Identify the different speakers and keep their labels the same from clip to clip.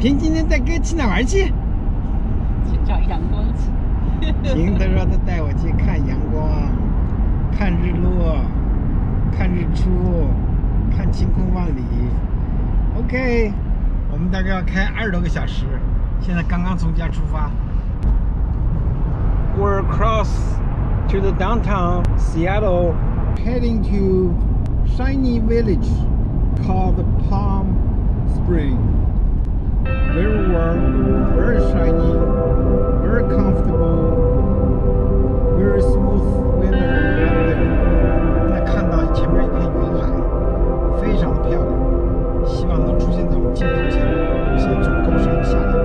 Speaker 1: 平今天带哥去哪玩去？
Speaker 2: 去找阳光去。
Speaker 1: 平他说他带我去看阳光，看日落，看日出，看晴空万里。OK， 我们大概要开20多个小时，现在刚刚从家出发。We're across to the downtown Seattle, heading to shiny village called Palm Spring. Very warm, very shiny, very comfortable, very smooth weather out there. 现在看到前面一片云海，非常的漂亮，希望能出现在我们镜头前。先从高山下来。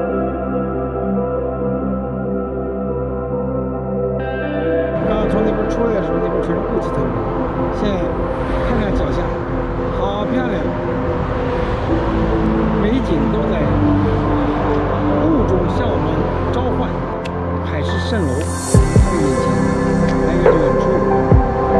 Speaker 1: 刚刚从那边出来的时候，那边全是雾气腾腾，现在看看脚下，好漂亮。美景都在雾中向我们召唤，海市蜃楼在眼前，还有远处。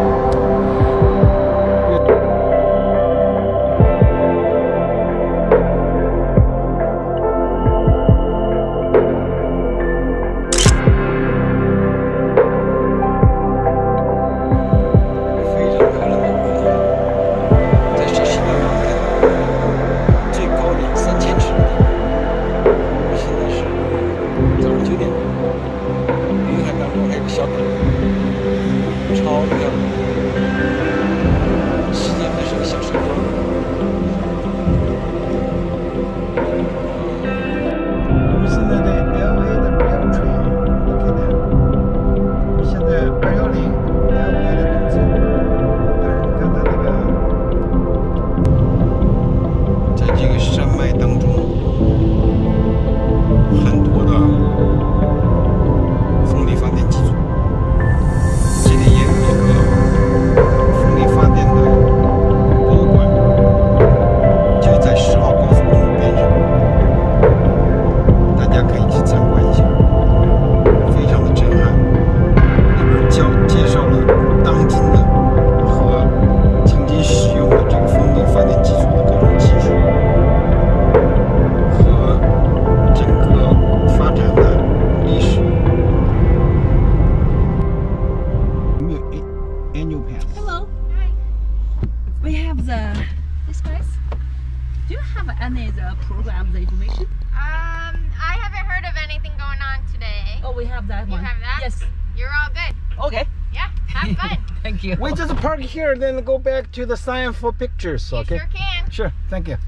Speaker 2: Any the programs information?
Speaker 3: I haven't heard of anything going on today.
Speaker 2: Oh, we have that
Speaker 3: You
Speaker 2: one.
Speaker 3: have that?
Speaker 2: Yes.
Speaker 3: You're all good.
Speaker 2: Okay.
Speaker 3: Yeah, have fun.
Speaker 2: Thank you.
Speaker 1: We just park here, then go back to the sign for pictures.
Speaker 3: You
Speaker 1: Okay.
Speaker 3: sure can.
Speaker 1: Sure, thank you.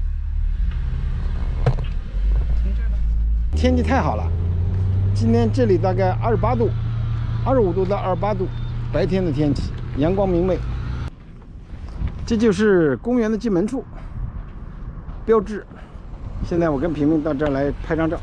Speaker 1: 天气太好了，今天这里大概28度，25度到28度，白天的天气，阳光明媚。这就是公园的进门处，标志。现在我跟平平到这儿来拍张照。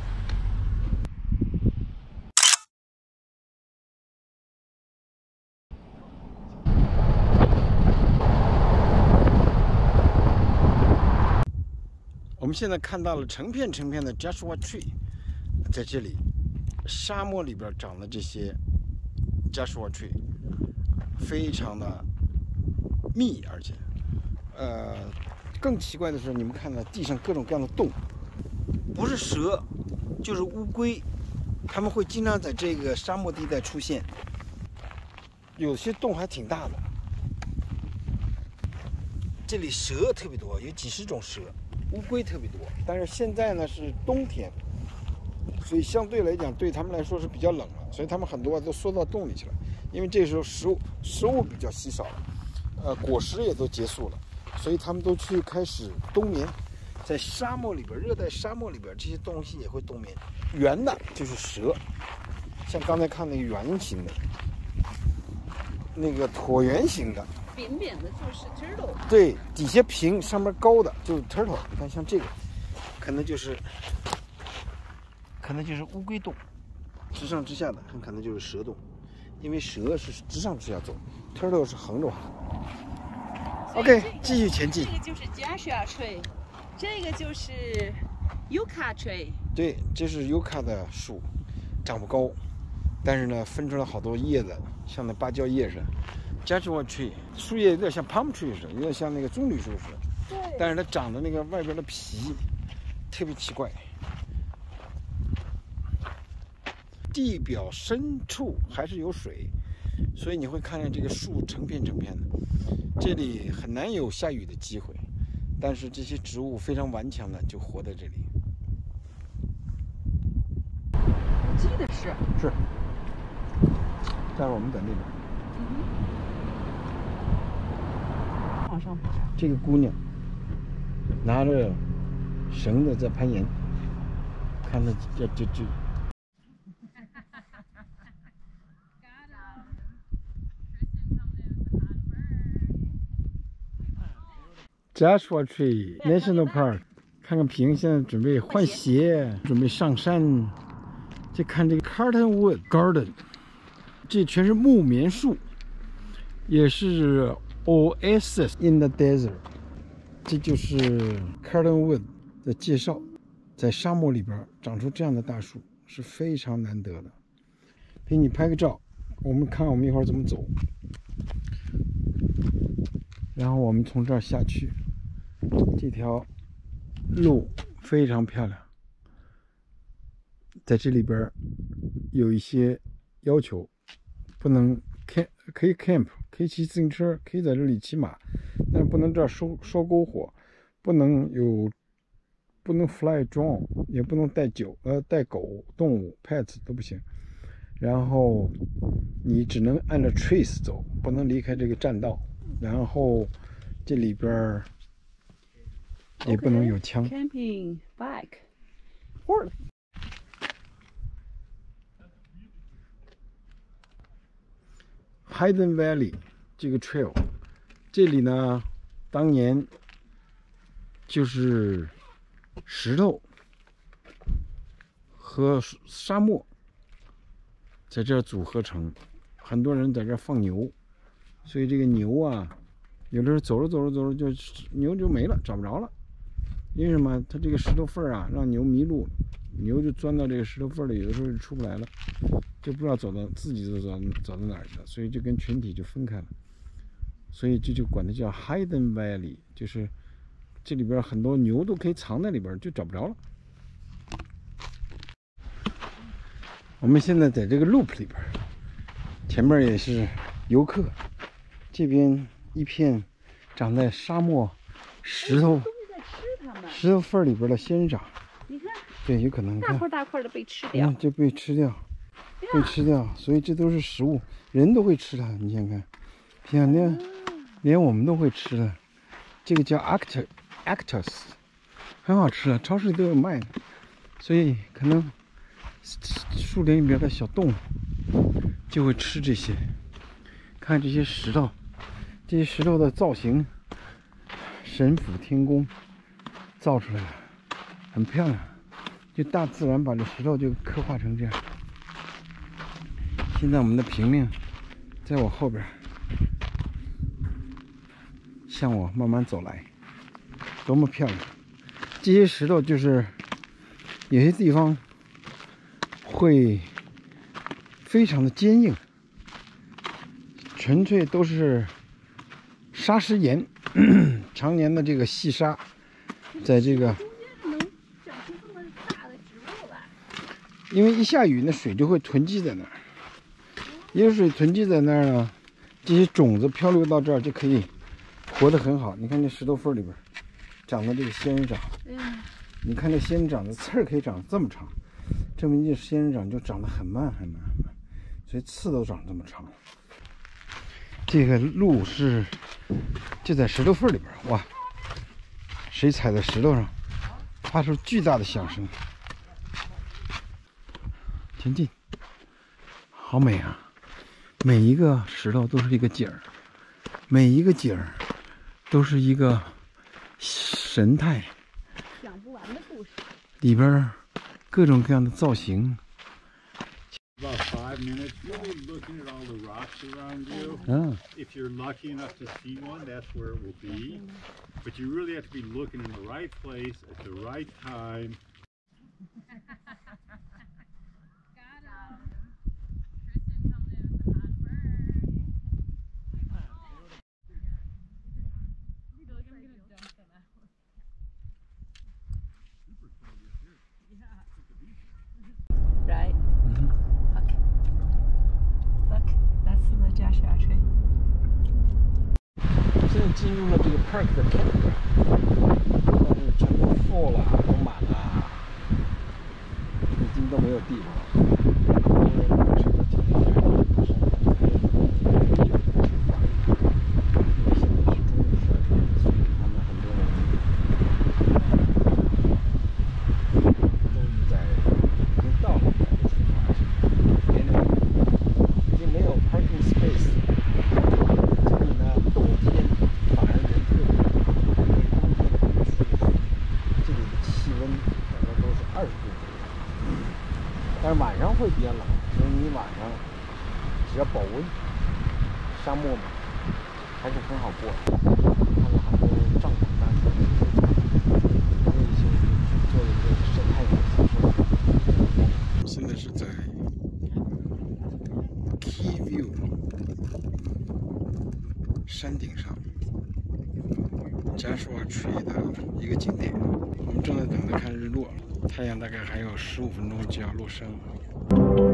Speaker 1: 我们现在看到了成片成片的 Joshua Tree， 在这里，沙漠里边长的这些 Joshua Tree， 非常的密，而且，更奇怪的是，你们看到地上各种各样的洞，不是蛇，就是乌龟，它们会经常在这个沙漠地带出现，有些洞还挺大的。这里蛇特别多，有几十种蛇。乌龟特别多，但是现在呢是冬天，所以相对来讲对他们来说是比较冷了，所以他们很多都缩到洞里去了，因为这时候食物比较稀少了，果实也都结束了，所以他们都去开始冬眠，在沙漠里边，热带沙漠里边这些东西也会冬眠。圆的就是蛇，像刚才看那个圆形的，那个椭圆形的。
Speaker 2: 扁扁的就是 turtle，
Speaker 1: 对，底下平，上面高的就是 turtle。你看，像这个，可能就是乌龟洞，直上直下的，很可能就是蛇洞，因为蛇是直上直下走 ，turtle 是横着滑。OK， 继续前进。
Speaker 2: 这个就是 Joshua Tree， 这个就是 Yucca Tree。
Speaker 1: 对，这是 Yucca 的树，长不高，但是呢，分出来好多叶子，像那芭蕉叶似的。Joshua Tree 树叶有点像 palm tree 似的，有点像那个棕榈树似的，
Speaker 2: 对。
Speaker 1: 但是它长的那个外边的皮特别奇怪。地表深处还是有水，所以你会看见这个树成片成片的。这里很难有下雨的机会，但是这些植物非常顽强的就活在这里。
Speaker 2: 我记得是。
Speaker 1: 是。待会儿我们在那边。
Speaker 2: 往上爬。
Speaker 1: 这个姑娘拿着绳子在攀岩，看她这。Joshua Tree National Park， 看看平现在准备换鞋，准备上山。再看这个 Cottonwood Garden， 这全是木棉树，也是 Oasis in the Desert。这就是 Cottonwood 的介绍，在沙漠里边长出这样的大树是非常难得的。给你拍个照，我们看我们一会儿怎么走。然后我们从这儿下去，这条路非常漂亮。在这里边有一些要求，不能 可以 camp， 可以骑自行车，可以在这里骑马，但是不能这儿烧篝火，不能 fly drone， 也不能带狗动物 pets 都不行。然后你只能按照 trace 走，不能离开这个栈道。然后这里边也不能有枪。
Speaker 2: Camping bike horse。
Speaker 1: Hidden Valley 这个 trail， 这里呢，当年就是石头和沙漠在这儿组合成，很多人在这儿放牛，所以这个牛啊，有的时候走着就牛就没了，找不着了。因为什么？它这个石头缝啊，让牛迷路，牛就钻到这个石头缝里，有的时候就出不来了，就不知道自己走到哪儿去了，所以就跟群体就分开了。所以这就管它叫 Hidden Valley， 就是这里边很多牛都可以藏在里边，就找不着了。我们现在在这个 loop 里边，前面也是游客，这边一片长在沙漠石头缝里边的仙人掌。
Speaker 2: 你看，
Speaker 1: 对，有可能
Speaker 2: 大块大块的被吃掉，
Speaker 1: 就被吃掉，所以这都是食物，人都会吃它。你想看，像连我们都会吃的，这个叫 Actus， 很好吃的，超市里都有卖的。所以可能树林里边的小动物就会吃这些。看这些石头，这些石头的造型，神府天宫造出来的，很漂亮。就大自然把这石头就刻画成这样。现在我们的平面在我后边，向我慢慢走来，多么漂亮！这些石头就是有些地方会非常的坚硬，纯粹都是砂石岩，常年的这个细沙，在这个。因为一下雨，那水就会囤积在那儿。有水囤积在那儿呢，这些种子漂流到这儿就可以活得很好。你看这石头缝里边长的这个仙人掌，你看这仙人掌的刺儿可以长这么长，证明这仙人掌就长得很慢，所以刺都长这么长。这个路就在石头缝里边，哇！谁踩在石头上，发出巨大的响声。前进，好美啊！每一个石头都是一个景儿，每一个景儿都是一个神态，
Speaker 2: 讲不完的故事。
Speaker 1: 里边各种各样的造型。
Speaker 4: About 5 minutes, really looking at all the rocks around you. If you're lucky enough to see one, that's where it will be. But you really have to be looking in the right place at the right time.
Speaker 1: 进入了这个 park 的 campground， 但是全都 full 了，都满了，已经都没有地方了。但是晚上会比较冷，所以你晚上只要保温，沙漠嘛，还是很好过的。看到很多帐篷搭起来，还有一些做了这个晒太阳的享受。现在是在 Key View 山顶上，Joshua Tree 的一个景点。我们正在等着看日落，太阳大概还有15分钟就要落山了。